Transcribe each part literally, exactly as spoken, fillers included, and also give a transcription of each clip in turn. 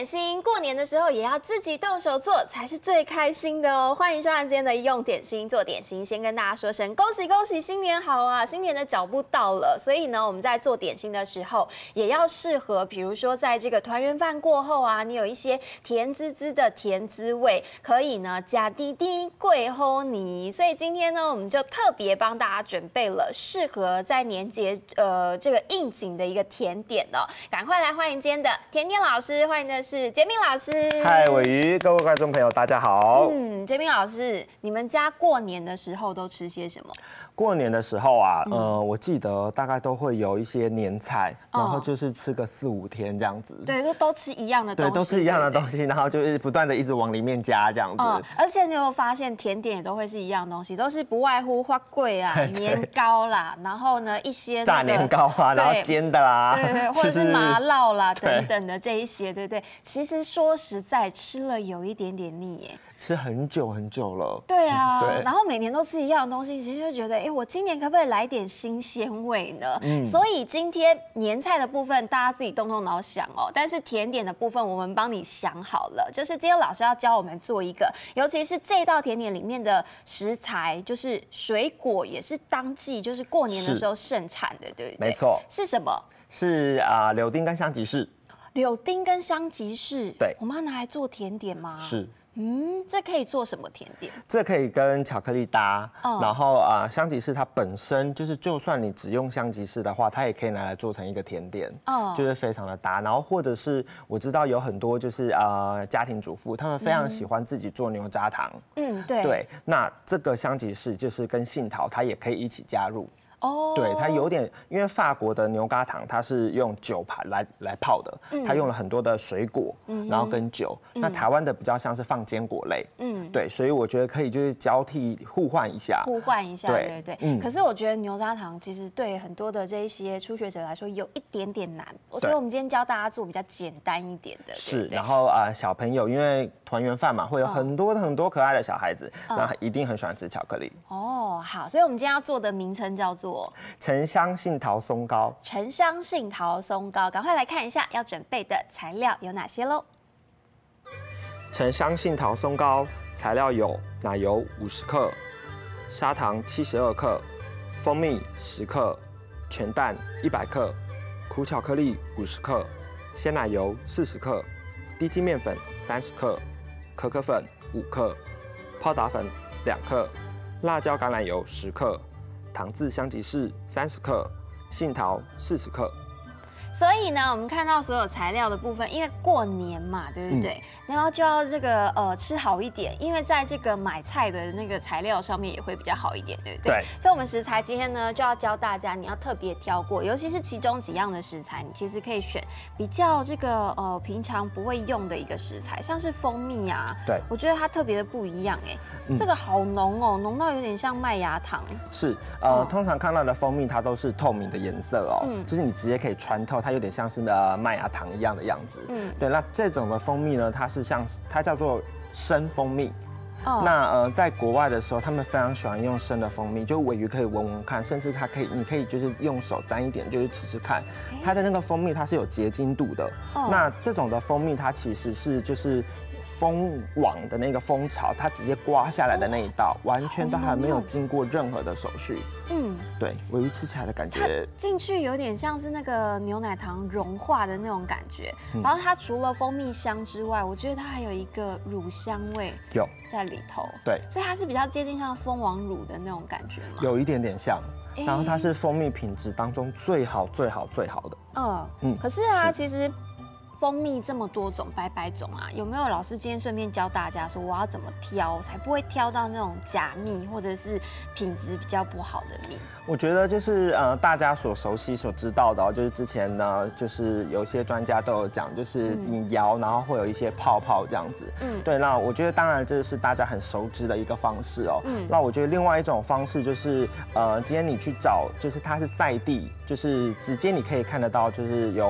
点心，过年的时候也要自己动手做，才是最开心的哦。欢迎收看今天的用点心做点心，先跟大家说声恭喜恭喜，新年好啊！新年的脚步到了，所以呢，我们在做点心的时候，也要适合，比如说在这个团圆饭过后啊，你有一些甜滋滋的甜滋味，可以呢加滴滴桂花泥。所以今天呢，我们就特别帮大家准备了适合在年节呃这个应景的一个甜点哦。赶快来欢迎今天的甜甜老师，欢迎的是杰明老师。 嗨，伟瑜，各位观众朋友，大家好。 嗯，杰明老师，你们家过年的时候都吃些什么？ 过年的时候啊，呃，我记得大概都会有一些年菜，然后就是吃个四五天这样子。 对，都都吃一样的东西。 对，都吃一样的东西，然后就是不断的一直往里面加这样子。 嗯，而且你有没有发现甜点也都会是一样东西，都是不外乎花桂啊、年糕啦，然后呢一些炸年糕啊，然后煎的啦， 对对，或者是麻烙啦等等的这一些，对不对？其实说实在，吃了有一点点腻耶。 吃很久很久了， 对啊，对，然后每年都吃一样的东西，其实就觉得，哎，我今年可不可以来点新鲜味呢？嗯，所以今天年菜的部分大家自己动动脑想哦，但是甜点的部分我们帮你想好了，就是今天老师要教我们做一个，尤其是这道甜点里面的食材，就是水果也是当季，就是过年的时候盛产的，对不对？ 没错， 是什么？ 是啊，柳丁跟香吉士。 柳丁跟香吉士， 对， 我们要拿来做甜点吗？ 是。 嗯，这可以做什么甜点？ 这可以跟巧克力搭，哦、然后啊、呃，香吉士它本身就是，就算你只用香吉士的话，它也可以拿来做成一个甜点，哦，就是非常的搭。然后或者是我知道有很多就是呃家庭主妇，他们非常喜欢自己做牛轧糖，嗯，对，对，那这个香吉士就是跟杏桃，它也可以一起加入。哦，对，它有点，因为法国的牛轧糖它是用酒盘来来泡的，嗯、它用了很多的水果，嗯、然后跟酒。嗯、那台湾的比较像是放坚果类，嗯，对，所以我觉得可以就是交替互换一下， 互换一下，对对对。嗯、可是我觉得牛轧糖其实对很多的这一些初学者来说有一点点难，所以我们今天教大家做比较简单一点的。 是，对对然后啊、呃，小朋友因为团圆饭嘛，会有很多很多可爱的小孩子，哦、那一定很喜欢吃巧克力。 哦，好，所以我们今天要做的名称叫做。 沉香杏桃松糕， 沉香杏桃松糕，赶快来看一下要准备的材料有哪些喽。 沉香杏桃松糕材料有奶油五十克、砂糖七十二克、蜂蜜十克、全蛋一百克、苦巧克力五十克、鲜奶油四十克、低筋面粉三十克、可可粉五克、泡打粉两克、辣椒橄榄油十克。糖渍香吉士三十克，杏桃四十克。 所以呢，我们看到所有材料的部分，因为过年嘛，对不对？嗯、然后就要这个呃吃好一点，因为在这个买菜的那个材料上面也会比较好一点，对不对？对。所以，我们食材今天呢就要教大家，你要特别挑过，尤其是其中几样的食材，你其实可以选比较这个呃平常不会用的一个食材，像是蜂蜜啊，对，我觉得它特别的不一样哎，嗯、这个好浓哦，浓到有点像麦芽糖。 是，呃，哦、通常看到的蜂蜜它都是透明的颜色哦，嗯、就是你直接可以穿透。它有点像是呃麦芽糖一样的样子，嗯，对。那这种的蜂蜜呢，它是像它叫做生蜂蜜。哦、那呃，在国外的时候，他们非常喜欢用生的蜂蜜，就尾鱼可以闻闻看，甚至它可以，你可以就是用手沾一点，就是吃吃看。它的那个蜂蜜它是有结晶度的。哦、那这种的蜂蜜它其实是就是蜂网的那个蜂巢，它直接刮下来的那一道，完全都还没有经过任何的手续。嗯，对，尾鱼吃起来的感觉， 进去有点像是那个牛奶糖融化的那种感觉。嗯、然后它除了蜂蜜香之外，我觉得它还有一个乳香味有在里头。 对， 所以它是比较接近像蜂王乳的那种感觉吗？ 有一点点像。然后它是蜂蜜品质当中最好、最好、最好的。嗯嗯，可是啊，其实。蜂蜜这么多种，百百种啊，有没有老师今天顺便教大家说我要怎么挑，才不会挑到那种假蜜或者是品质比较不好的蜜？ 我觉得就是呃大家所熟悉、所知道的、哦，就是之前呢，就是有一些专家都有讲，就是你摇，然后会有一些泡泡这样子。嗯，对。那我觉得当然这是大家很熟知的一个方式哦。嗯。那我觉得另外一种方式就是呃，今天你去找，就是它是在地，就是直接你可以看得到，就是有。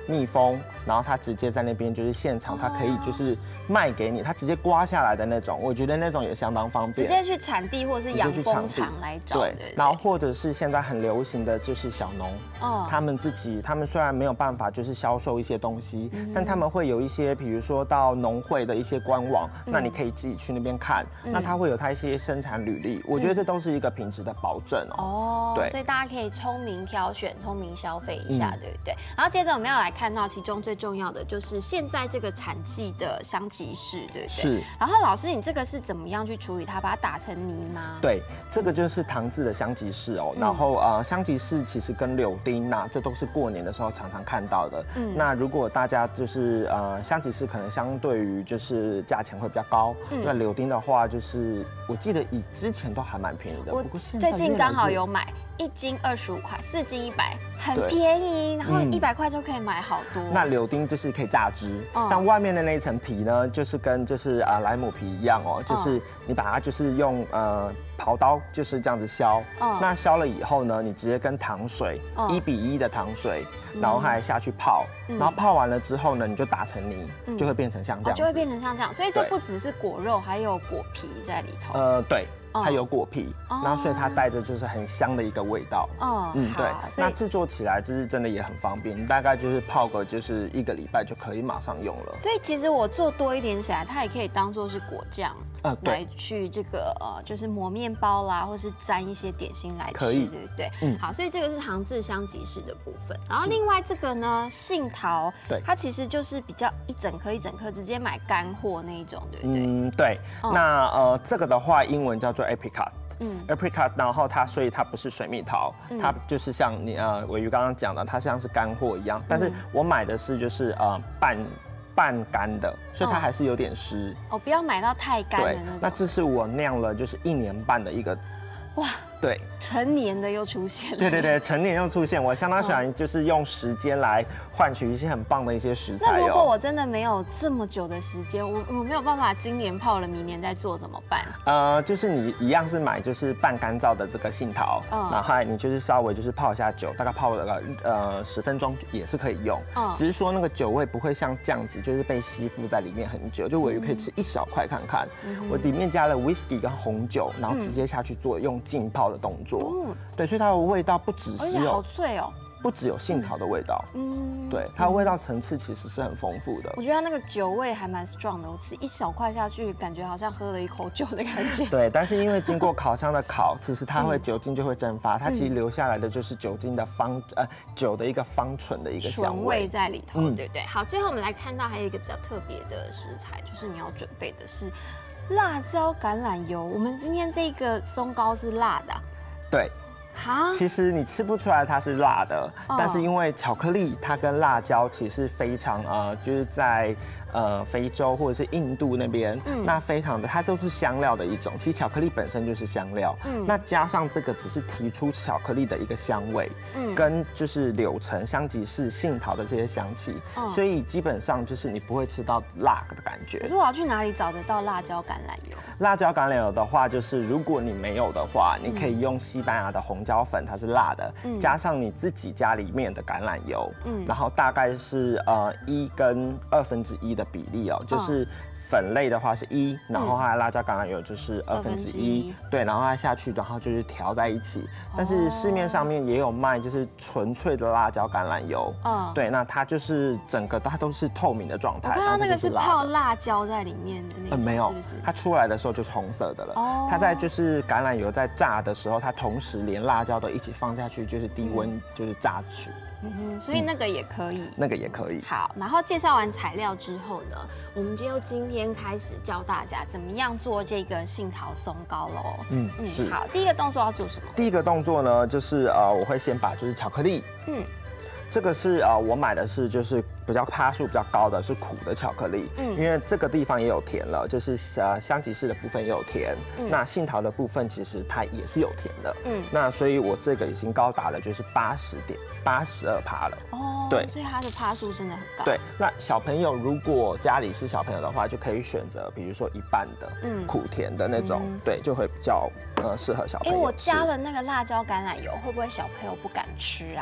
密封，然后它直接在那边就是现场，它可以就是卖给你，它直接刮下来的那种，我觉得那种也相当方便。 直接去产地或者是养蜂场来找。 对，然后或者是现在很流行的就是小农，哦，他们自己，他们虽然没有办法就是销售一些东西，嗯、但他们会有一些，比如说到农会的一些官网，嗯、那你可以自己去那边看，嗯、那它会有它一些生产履历，我觉得这都是一个品质的保证哦。哦， 对，所以大家可以聪明挑选，聪明消费一下，嗯、对不对？然后接着我们要来看到其中最重要的就是现在这个产季的香吉士，对不对？ 是。 然后老师，你这个是怎么样去处理它？把它打成泥吗？ 对，这个就是糖制的香吉士哦。嗯、然后呃，香吉士其实跟柳丁呐、啊，这都是过年的时候常常看到的。嗯。那如果大家就是呃，香吉士可能相对于就是价钱会比较高，嗯、那柳丁的话就是我记得以之前都还蛮便宜的， 不过最近刚好有买。一斤二十五块，四斤一百，很便宜，然后一百块就可以买好多。 那柳丁就是可以榨汁，嗯、但外面的那一层皮呢，就是跟就是啊莱姆皮一样哦，就是你把它就是用呃刨刀就是这样子削，嗯、那削了以后呢，你直接跟糖水一比一的糖水，然后还下去泡，嗯、然后泡完了之后呢，你就打成泥，嗯、就会变成像这样， 就会变成像这样。所以这不只是果肉，还有果皮在里头。 呃，对。它有果皮，然后所以它带着就是很香的一个味道。哦，嗯，对。那制作起来就是真的也很方便，你大概就是泡个就是一个礼拜就可以马上用了。 所以其实我做多一点起来，它也可以当做是果酱。呃，来去这个呃，就是磨面包啦，或是沾一些点心来吃， 可以， 对不对？嗯，好，所以这个是糖制香吉士的部分。然后另外这个呢，杏桃，对，它其实就是比较一整颗一整颗，直接买干货那一种，对不对？嗯， 对。哦、那呃，这个的话，英文叫做 apricot。嗯 ，apricot， 然后它所以它不是水蜜桃，嗯、它就是像你呃尾鱼刚刚讲的，它像是干货一样。但是我买的是就是呃半。半干的，所以它还是有点湿。 哦，不要买到太干的那种。 对，那这是我酿了就是一年半的一个，哇，对， 成年的又出现了。 对对对，成年又出现，我相当喜欢就是用时间来换取一些很棒的一些食材。 那如果我真的没有这么久的时间，我我没有办法今年泡了，明年再做怎么办？ 呃，就是你一样是买就是半干燥的这个杏桃，嗯、然后你就是稍微就是泡一下酒，大概泡了个呃十分钟也是可以用。嗯、只是说那个酒味不会像这样子，就是被吸附在里面很久。就尾鱼可以吃一小块看看，嗯、我里面加了 whisky 跟红酒，然后直接下去做用浸泡的动作。嗯、对，所以它的味道不只是有好脆哦。 不只有杏桃的味道，嗯，对，它的味道层次其实是很丰富的。 我觉得它那个酒味还蛮 strong 的，我吃一小块下去，感觉好像喝了一口酒的感觉。 对，但是因为经过烤箱的烤，其实它会酒精就会蒸发，它其实留下来的就是酒精的芳呃酒的一个芳醇的一个香味在里头，嗯、对不对？好，最后我们来看到还有一个比较特别的食材，就是你要准备的是辣椒橄榄油。我们今天这个松糕是辣的， 对。其实你吃不出来它是辣的，哦、但是因为巧克力它跟辣椒其实非常呃，就是在呃非洲或者是印度那边，嗯、那非常的它都是香料的一种。其实巧克力本身就是香料，嗯、那加上这个只是提出巧克力的一个香味，嗯、跟就是柳橙、香吉士、杏桃的这些香气，哦、所以基本上就是你不会吃到辣的感觉。 可是我要去哪里找得到辣椒橄榄油？ 辣椒橄榄油的话，就是如果你没有的话，你可以用西班牙的红椒粉，它是辣的，嗯、加上你自己家里面的橄榄油，嗯、然后大概是呃一跟二分之一的比例哦，就是粉类的话是一，然后它的辣椒橄榄油就是二分之一，对，然后它下去，然后就是调在一起。但是市面上面也有卖，就是纯粹的辣椒橄榄油，嗯，对，那它就是整个它都是透明的状态。 我看到那个是泡辣椒在里面的那种， 呃，没有，它出来的时候就是红色的了。哦，它在就是橄榄油在炸的时候，它同时连辣椒都一起放下去，就是低温就是炸去。 嗯哼，所以那个也可以， 那个也可以。 好，然后介绍完材料之后呢，我们就今天开始教大家怎么样做这个杏桃松糕喽。嗯嗯，是。好，第一个动作要做什么？ 第一个动作呢，就是呃，我会先把就是巧克力，嗯，这个是呃，我买的是就是比较趴数比较高的，是苦的巧克力，嗯，因为这个地方也有甜了，就是呃香吉士的部分也有甜，嗯，那杏桃的部分其实它也是有甜的，嗯，那所以我这个已经高达了就是八十点八十二趴了，哦， 对，所以它的趴数真的很高。 对，那小朋友如果家里是小朋友的话，就可以选择比如说一半的，嗯，苦甜的那种，嗯、对，就会比较呃适合小朋友。 哎，我加了那个辣椒橄榄油，会不会小朋友不敢吃啊？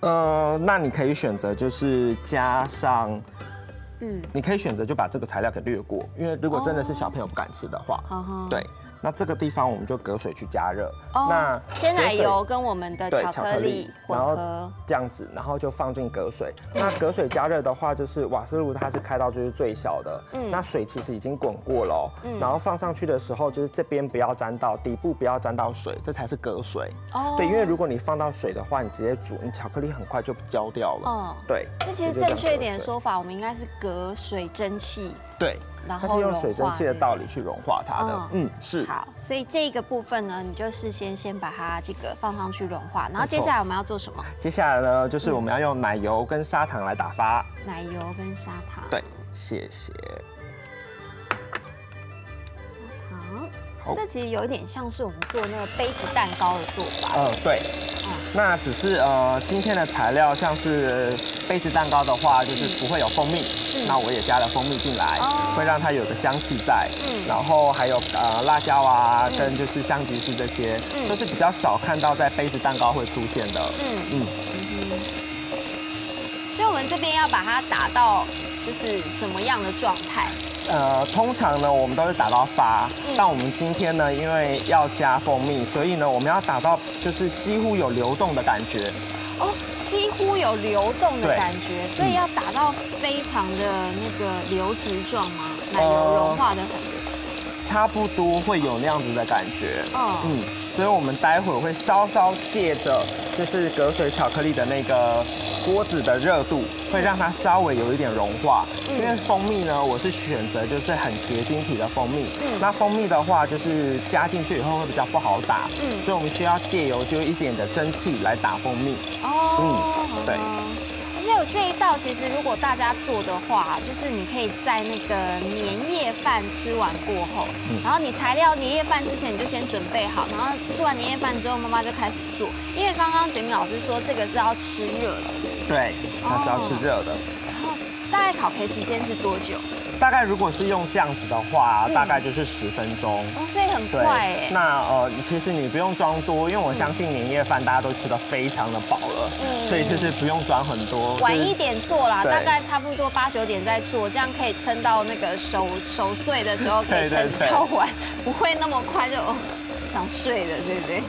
呃，那你可以选择就是加上。嗯，你可以选择就把这个材料给略过，因为如果真的是小朋友不敢吃的话，哦、对，那这个地方我们就隔水去加热。哦、那鲜奶油跟我们的巧克力混合， 这样子，然后就放进隔水。那隔水加热的话，就是瓦斯炉它是开到就是最小的，嗯，那水其实已经滚过了、喔，嗯，然后放上去的时候，就是这边不要沾到，底部不要沾到水，这才是隔水。哦，对，因为如果你放到水的话，你直接煮，你巧克力很快就焦掉了。哦，对。 这其实正确一点的说法，我们应该是隔水蒸气。 对。它是用水蒸气的道理去融化它的，嗯，是。 好，所以这个部分呢，你就事先先把它这个放上去融化，然后接下来我们要做什么？ 接下来呢，就是我们要用奶油跟砂糖来打发。 奶油跟砂糖。 对，谢谢。 砂糖，这其实有一点像是我们做那个杯子蛋糕的做法。 嗯，对。那只是呃，今天的材料像是杯子蛋糕的话，就是不会有蜂蜜，嗯、那我也加了蜂蜜进来，哦、会让它有个香气在。嗯，然后还有呃辣椒啊，嗯、跟就是香吉士这些，嗯、都是比较少看到在杯子蛋糕会出现的。嗯嗯嗯。 所以我们这边要把它打到。就是什么样的状态？ 呃，通常呢，我们都是打到发，嗯、但我们今天呢，因为要加蜂蜜，所以呢，我们要打到就是几乎有流动的感觉。 哦，几乎有流动的感觉，所以要打到非常的那个流质状吗？奶油融化的很。 差不多会有那样子的感觉。哦，嗯，所以我们待会儿会稍稍借着就是隔水巧克力的那个锅子的热度，会让它稍微有一点融化。嗯、因为蜂蜜呢，我是选择就是很结晶体的蜂蜜。嗯，那蜂蜜的话，就是加进去以后会比较不好打。嗯，所以我们需要借由就一点的蒸汽来打蜂蜜。哦，嗯，对。 还有这一道，其实如果大家做的话，就是你可以在那个年夜饭吃完过后，嗯、然后你材料年夜饭之前你就先准备好，然后吃完年夜饭之后，妈妈就开始做。因为刚刚杰明老师说这个是要吃热的， 对，它是要吃热的。 然后大概烤焙时间是多久？ 大概如果是用这样子的话，嗯、大概就是十分钟。 哦，所以很快哎。 那呃，其实你不用装多，因为我相信年夜饭大家都吃得非常的饱了，嗯、所以就是不用装很多。 晚一点做啦，大概差不多八九点再做，这样可以撑到那个熟熟睡的时候可以撑比较晚，不会那么快就哦想睡了，对不对？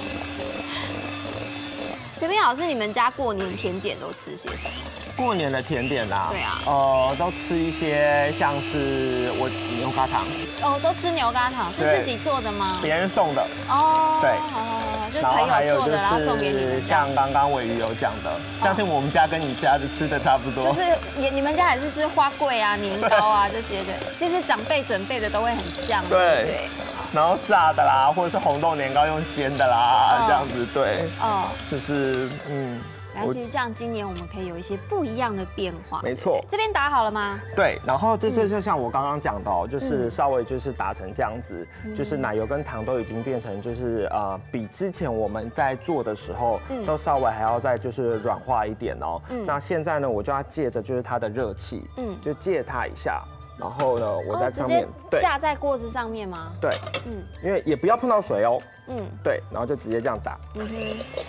杰明老师，你们家过年甜点都吃些什么？ 过年的甜点啊， 对啊， 呃，都吃一些像是我牛轧糖。 哦，都吃牛轧糖，是自己做的吗？ 别人送的。 哦， 对， 好好好，就是朋友做的，然后送给你们。 像刚刚尾鱼有讲的，相信我们家跟你家的吃的差不多。 就是你你们家也是吃花桂啊、年糕啊这些的，其实长辈准备的都会很像，对不对？ 然后炸的啦，或者是红豆年糕用煎的啦，这样子，对，哦，就是嗯。 然后其实这样，今年我们可以有一些不一样的变化。 没错， 这边打好了吗？ 对，然后这这就像我刚刚讲的哦，就是稍微就是打成这样子，就是奶油跟糖都已经变成就是呃，比之前我们在做的时候都稍微还要再就是软化一点哦。那现在呢，我就要借着就是它的热气，嗯，就借它一下。然后呢，我在上面对架在锅子上面吗？ 对，嗯，因为也不要碰到水哦。嗯，对，然后就直接这样打。嗯哼。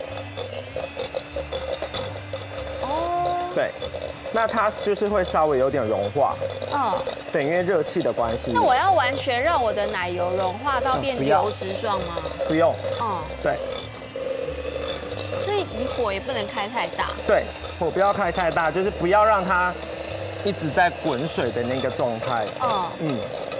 哦。对，那它就是会稍微有点融化。嗯。对，因为热气的关系。 那我要完全让我的奶油融化到变流质状吗？ 不用。嗯。对。 所以你火也不能开太大。 对，火不要开太大，就是不要让它。一直在滚水的那个状态。嗯嗯。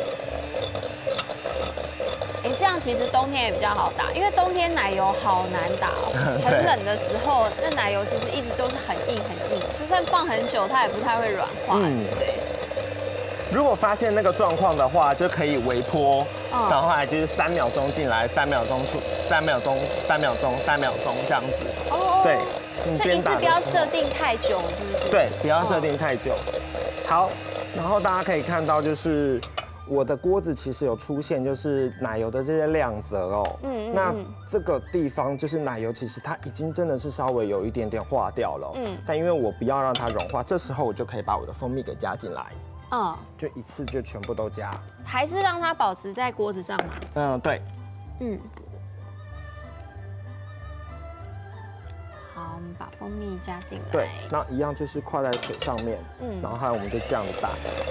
哎，这样其实冬天也比较好打，因为冬天奶油好难打哦。很冷的时候，那奶油其实一直都是很硬很硬，就算放很久，它也不太会软化。嗯，对。 如果发现那个状况的话，就可以微波，然后来就是三秒钟进来，三秒钟出，三秒钟，三秒钟，三秒钟这样子。哦。对。 所以一次不要设定太久，是不是？ 对，不要设定太久。好，然后大家可以看到，就是我的锅子其实有出现，就是奶油的这些亮泽哦。嗯嗯。那这个地方就是奶油，其实它已经真的是稍微有一点点化掉了。嗯。但因为我不要让它融化，这时候我就可以把我的蜂蜜给加进来。嗯。就一次就全部都加。 还是让它保持在锅子上吗？ 嗯，对。嗯。 好，我们把蜂蜜加进来。 对，那一样就是快在水上面，嗯，然后还有我们就这样打。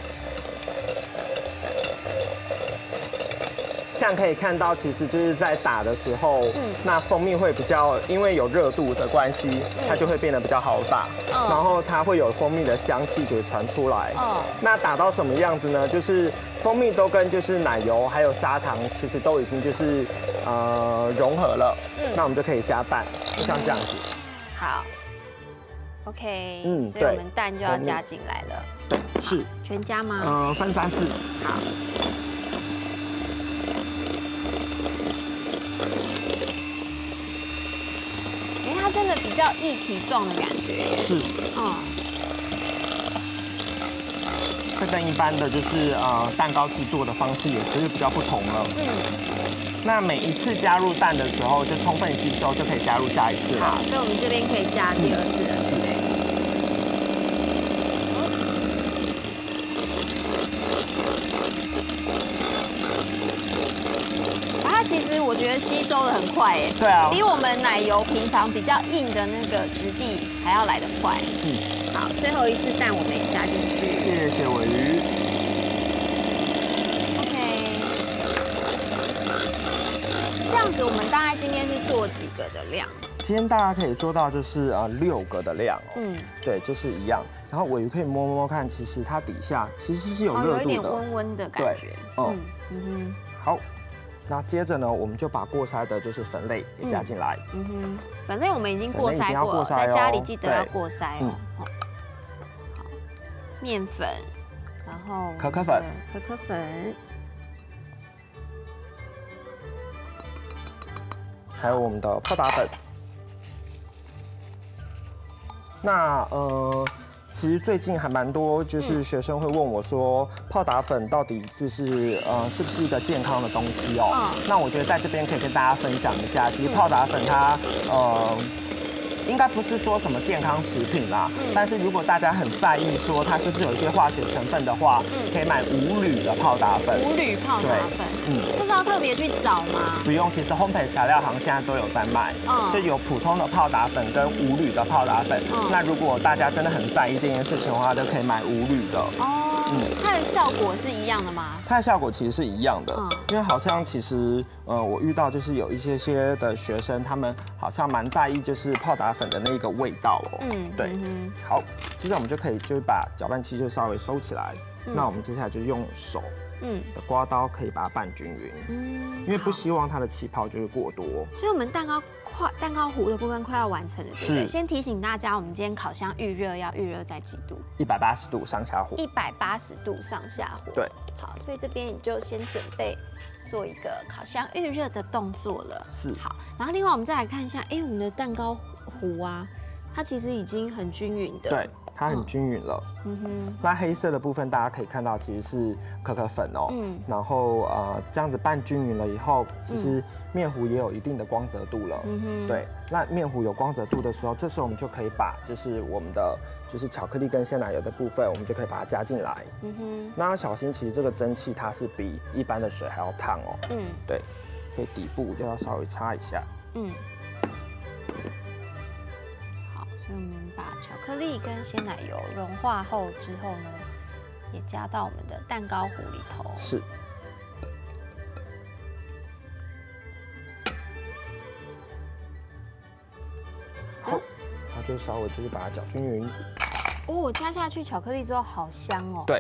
这样可以看到，其实就是在打的时候，嗯，那蜂蜜会比较，因为有热度的关系，它就会变得比较好打，嗯，然后它会有蜂蜜的香气给传出来。哦，那打到什么样子呢？就是蜂蜜都跟就是奶油还有砂糖，其实都已经就是呃融合了。嗯，那我们就可以加蛋，就像这样子。 好 ，OK，嗯，所以我们蛋就要加进来了。 对，是。 全加吗？ 呃，分三次。好。 它真的比较一体状的感觉。 是。嗯。这跟一般的就是呃蛋糕制作的方式也就是比较不同了。嗯。那每一次加入蛋的时候，就充分吸收，就可以加入下一次了。 好，所以我们这边可以加第二次了。是。其实我觉得吸收的很快耶， 对啊， 比我们奶油平常比较硬的那个质地还要来得快。嗯，好，最后一次蛋我们也加进去。 谢谢尾鱼。 OK， 这样子我们大概今天是做几个的量？ 今天大家可以做到就是呃六个的量哦。嗯，对，就是一样。然后尾鱼可以摸摸看，其实它底下其实是有热度的， 有一点温温的感觉。 嗯嗯哼，好。那接着呢，我们就把过筛的就是粉类给加进来。嗯哼， 粉类我们已经过筛过了，在家里记得要过筛哦。好，面粉，然后可可粉， 可可粉， 还有我们的泡打粉。那呃。其实最近还蛮多，就是学生会问我说，泡打粉到底就是呃是不是一个健康的东西哦？嗯、那我觉得在这边可以跟大家分享一下，其实泡打粉它呃。应该不是说什么健康食品啦，嗯、但是如果大家很在意说它是不是有一些化学成分的话，嗯、可以买无铝的泡打粉。 无铝泡打粉，嗯，这是要特别去找吗？ 不用，其实烘焙材料行现在都有在卖，嗯，就有普通的泡打粉跟无铝的泡打粉。嗯、那如果大家真的很在意这件事情的话，就可以买无铝的。哦， 嗯，它的效果是一样的吗？ 它的效果其实是一样的，嗯、因为好像其实呃我遇到就是有一些些的学生，他们好像蛮在意就是泡打粉的那个味道哦。嗯，对。嗯、好，接着我们就可以就是把搅拌器就稍微收起来。嗯、那我们接下来就用手嗯的刮刀可以把它拌均匀。嗯，因为不希望它的气泡就是过多。 所以我们蛋糕快蛋糕糊的部分快要完成了，对不对？先提醒大家，我们今天烤箱预热要预热在几度？ 一百八十度上下火。 一百八十度上下火。 对。 好，所以这边你就先准备做一个烤箱预热的动作了。 是。 好，然后另外我们再来看一下，哎，我们的蛋糕糊啊，它其实已经很均匀的。 对。它很均匀了，嗯哼。那黑色的部分大家可以看到，其实是可可粉哦，嗯。然后呃这样子拌均匀了以后，其实面糊也有一定的光泽度了，嗯哼。对，那面糊有光泽度的时候，这时候我们就可以把就是我们的就是巧克力跟鲜奶油的部分，我们就可以把它加进来，嗯哼。那要小心，其实这个蒸汽它是比一般的水还要烫哦，嗯。对，所以底部就要稍微擦一下，嗯。 巧克力跟鲜奶油融化后之后呢，也加到我们的蛋糕糊里头。 是。好，那就稍微就是把它搅均匀。 哦，加下去巧克力之后好香哦。 对。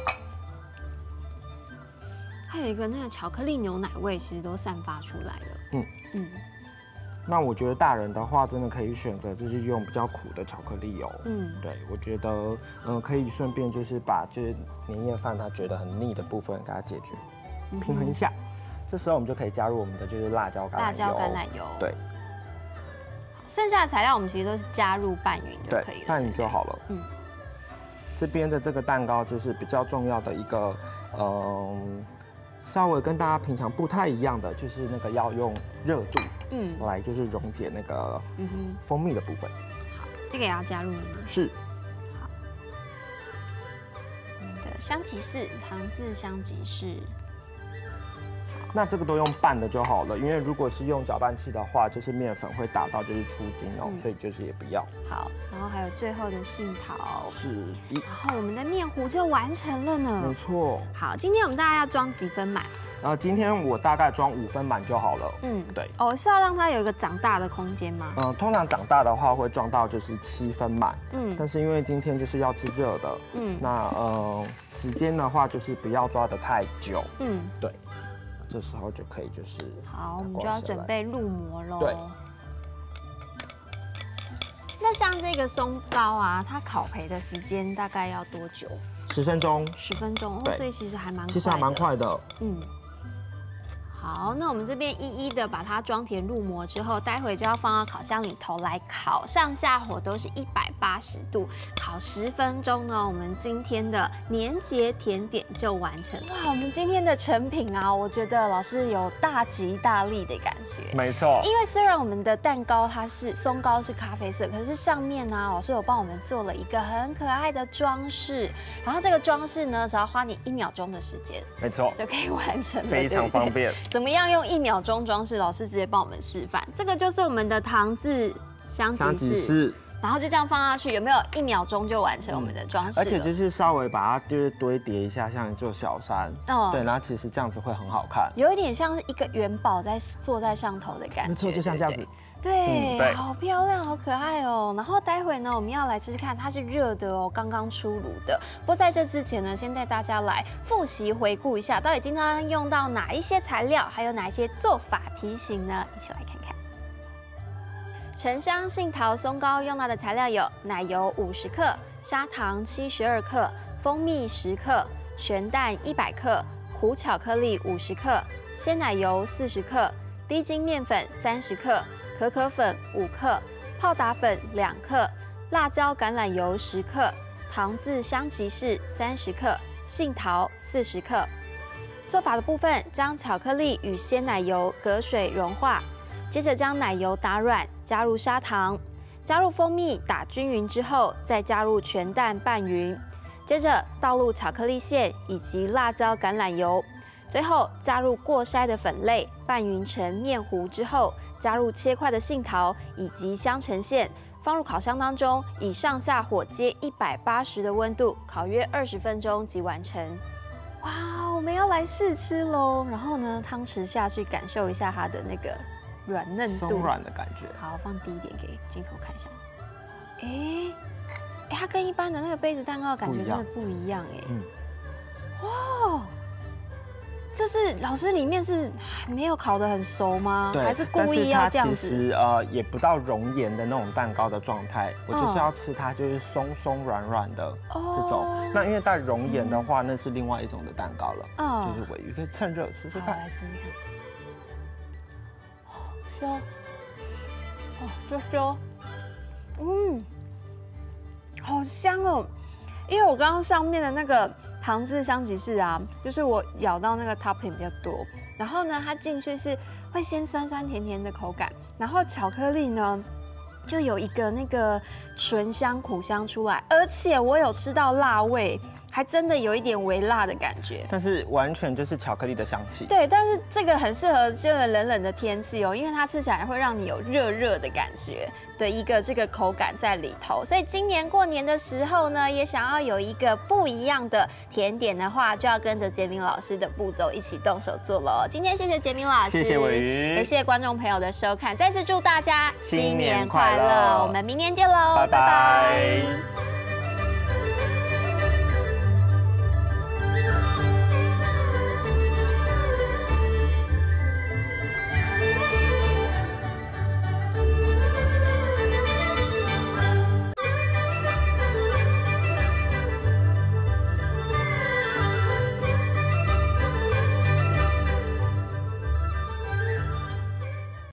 还有一个那个巧克力牛奶味，其实都散发出来了。嗯嗯。 那我觉得大人的话，真的可以选择就是用比较苦的巧克力哦。嗯，对，我觉得嗯可以顺便就是把就是年夜饭他觉得很腻的部分给它解决，平衡一下。这时候我们就可以加入我们的就是辣椒橄榄油。 辣椒橄榄油。 对。 剩下的材料我们其实都是加入拌匀就可以了。 拌匀就好了。嗯。这边的这个蛋糕就是比较重要的一个嗯。稍微跟大家平常不太一样的，就是那个要用热度，嗯，来就是溶解那个嗯哼蜂蜜的部分。 好，这个也要加入了吗？ 是。 好，我们的香吉士，糖渍香吉士。好， 那这个都用拌的就好了，因为如果是用搅拌器的话，就是面粉会打到就是出筋哦，嗯、所以就是也不要。 好，然后还有最后的杏桃， 是一， 然后我们的面糊就完成了呢。 没错。 好，今天我们大概要装几分满？ 呃，今天我大概装五分满就好了。嗯，对。 哦，是要让它有一个长大的空间吗？ 嗯、呃，通常长大的话会装到就是七分满。嗯，但是因为今天就是要吃热的，嗯，那呃时间的话就是不要抓得太久。嗯，对。这时候就可以就是好，我们就要准备入模喽。 对。 那像这个松糕啊，它烤焙的时间大概要多久？ 十分钟。 十分钟，哦，所以其实还蛮快的。 其实还蛮快的。嗯。 好，那我们这边一一的把它装填入模之后，待会就要放到烤箱里头来烤，上下火都是一百八十度，烤十分钟呢，我们今天的年节甜点就完成。哇，我们今天的成品啊，我觉得老师有大吉大利的感觉。 没错， 因为虽然我们的蛋糕它是松糕是咖啡色，可是上面呢，老师有帮我们做了一个很可爱的装饰，然后这个装饰呢，只要花你一秒钟的时间， 没错， 就可以完成了， 非常方便。 怎么样用一秒钟装饰？老师直接帮我们示范。这个就是我们的糖渍香吉士，然后就这样放下去，有没有一秒钟就完成我们的装饰？ 而且就是稍微把它就是堆叠一下，像一座小山。哦，对，然后其实这样子会很好看， 有一点像是一个元宝在坐在上头的感觉。 没错，就像这样子。 对，嗯、好漂亮，好可爱哦。然后待会呢，我们要来试试看，它是热的哦，刚刚出炉的。不过在这之前呢，先带大家来复习回顾一下，到底今天用到哪一些材料，还有哪一些做法提醒呢？一起来看看。沉香杏桃松糕用到的材料有奶油五十克、砂糖七十二克、蜂蜜十克、全蛋一百克、糊巧克力五十克、鲜奶油四十克、低筋面粉三十克。可可粉五克，泡打粉两克，辣椒橄榄油十克，糖渍香吉士三十克，杏桃四十克。做法的部分，将巧克力与鲜奶油隔水融化，接着将奶油打软，加入砂糖，加入蜂蜜打均匀之后，再加入全蛋拌匀，接着倒入巧克力馅以及辣椒橄榄油，最后加入过筛的粉类，拌匀成面糊之后。加入切块的杏桃以及香橙馅，放入烤箱当中，以上下火接一百八十的温度烤约二十分钟即完成。哇，我们要来试吃喽！然后呢，汤匙下去感受一下它的那个软嫩度， 松软的感觉。 好，放低一点给镜头看一下。哎，哎，它跟一般的那个杯子蛋糕的感觉真的不一样哎。嗯。哇。这是老师里面是没有烤得很熟吗？ 对， 还是故意要这样子？ 其实呃也不到熔岩的那种蛋糕的状态，我就是要吃它就是松松软软的这种。哦、那因为带熔岩的话，那是另外一种的蛋糕了，哦、就是尾鱼，可以趁热吃吃看。 来试试看。香，哦，就香，嗯，好香哦！因为我刚刚上面的那个。糖渍香吉士啊，就是我咬到那个 topping 比较多，然后呢，它进去是会先酸酸甜甜的口感，然后巧克力呢就有一个那个醇香苦香出来，而且我有吃到辣味，还真的有一点微辣的感觉， 但是完全就是巧克力的香气。 对，但是这个很适合这个冷冷的天气哦，因为它吃起来会让你有热热的感觉。的一个这个口感在里头，所以今年过年的时候呢，也想要有一个不一样的甜点的话，就要跟着杰明老师的步骤一起动手做喽。今天谢谢杰明老师， 谢谢尾鱼， 也谢谢观众朋友的收看，再次祝大家新年快乐，我们明年见喽，拜拜。